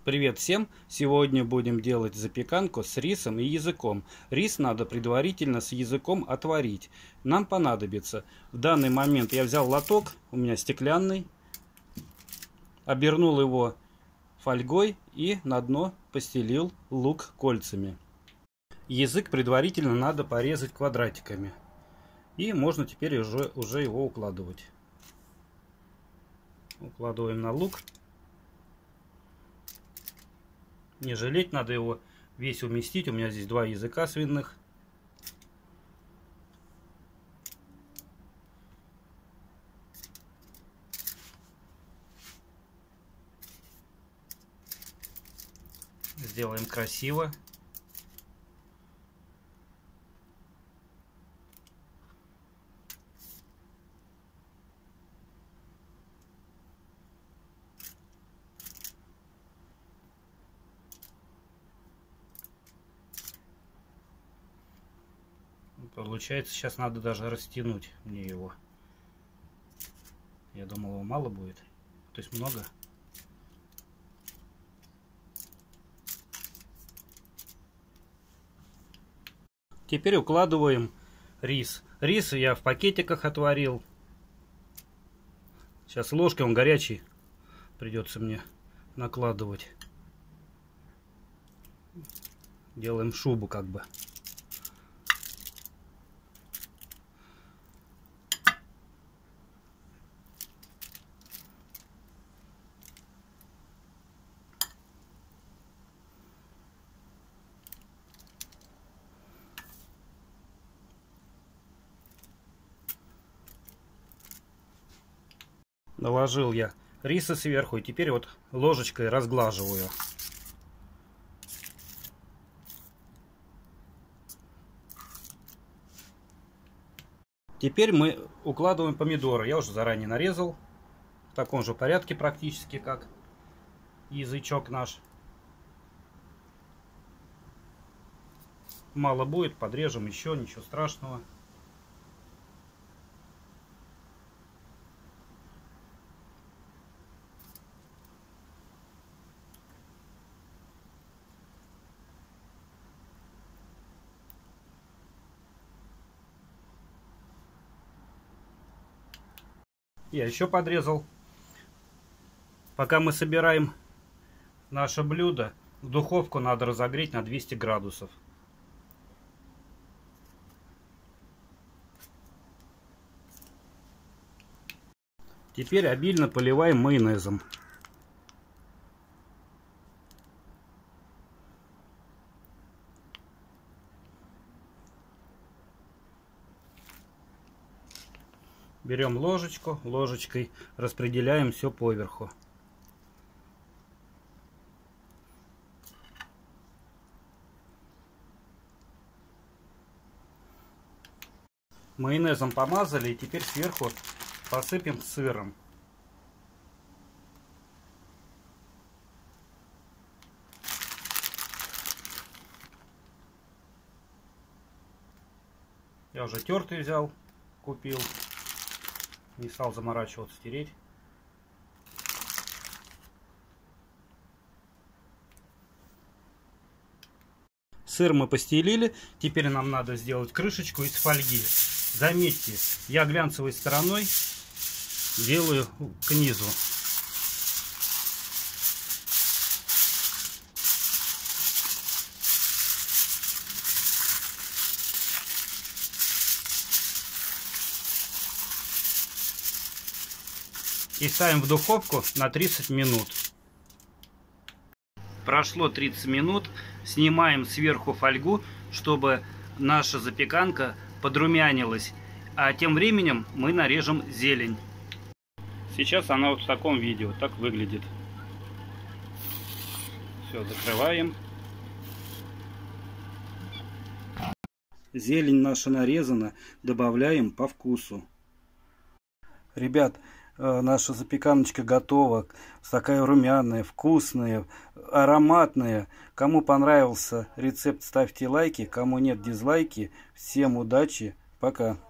Привет всем! Сегодня будем делать запеканку с рисом и языком. Рис надо предварительно с языком отварить. Нам понадобится, в данный момент я взял лоток, у меня стеклянный, обернул его фольгой и на дно постелил лук кольцами. Язык предварительно надо порезать квадратиками. И можно теперь уже его укладывать. Укладываем на лук. Не жалеть, надо его весь уместить. У меня здесь 2 языка свиных. Сделаем красиво. Получается, сейчас надо даже растянуть мне его. Я думал, его мало будет. То есть много. Теперь укладываем рис. Рис я в пакетиках отварил. Сейчас ложкой, он горячий. Придется мне накладывать. Делаем шубу как бы. Наложил я риса сверху и теперь вот ложечкой разглаживаю. Теперь мы укладываем помидоры. Я уже заранее нарезал. В таком же порядке практически, как язычок наш. Мало будет, подрежем еще, ничего страшного. Я еще подрезал. Пока мы собираем наше блюдо, духовку надо разогреть на 200 градусов. Теперь обильно поливаем майонезом. Берем ложечку, ложечкой распределяем все поверху. Майонезом помазали и теперь сверху посыпем сыром. Я уже тертый взял, купил. Не стал заморачиваться, тереть. Сыр мы постелили. Теперь нам надо сделать крышечку из фольги. Заметьте, я глянцевой стороной делаю к низу. И ставим в духовку на 30 минут. Прошло 30 минут. Снимаем сверху фольгу, чтобы наша запеканка подрумянилась. А тем временем мы нарежем зелень. Сейчас она вот в таком виде. Вот так выглядит. Все, закрываем. Зелень наша нарезана. Добавляем по вкусу. Ребят, наша запеканочка готова. Такая румяная, вкусная, ароматная. Кому понравился рецепт, ставьте лайки. Кому нет, дизлайки. Всем удачи. Пока.